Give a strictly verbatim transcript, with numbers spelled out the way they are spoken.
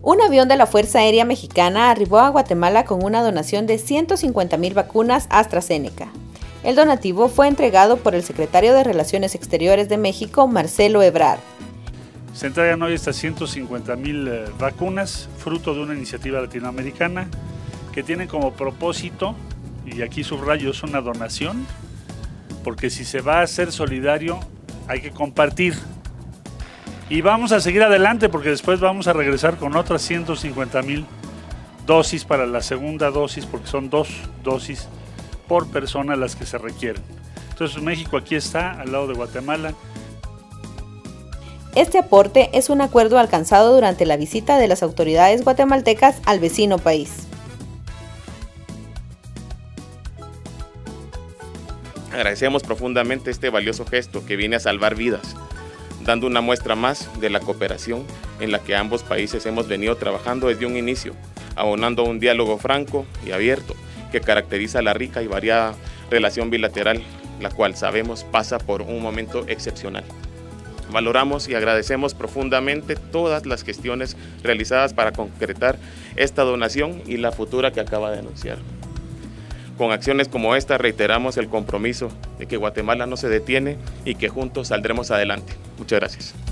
Un avión de la Fuerza Aérea Mexicana arribó a Guatemala con una donación de ciento cincuenta mil vacunas AstraZeneca. El donativo fue entregado por el secretario de Relaciones Exteriores de México, Marcelo Ebrard. Se entregan hoy estas ciento cincuenta mil eh, vacunas, fruto de una iniciativa latinoamericana que tiene como propósito, y aquí subrayo, es una donación, porque si se va a ser solidario hay que compartir. Y vamos a seguir adelante porque después vamos a regresar con otras ciento cincuenta mil dosis para la segunda dosis, porque son dos dosis por persona las que se requieren. Entonces México aquí está, al lado de Guatemala. Este aporte es un acuerdo alcanzado durante la visita de las autoridades guatemaltecas al vecino país. Agradecemos profundamente este valioso gesto que viene a salvar vidas, dando una muestra más de la cooperación en la que ambos países hemos venido trabajando desde un inicio, abonando un diálogo franco y abierto que caracteriza la rica y variada relación bilateral, la cual sabemos pasa por un momento excepcional. Valoramos y agradecemos profundamente todas las gestiones realizadas para concretar esta donación y la futura que acaba de anunciar. Con acciones como esta reiteramos el compromiso de que Guatemala no se detiene y que juntos saldremos adelante. Muchas gracias.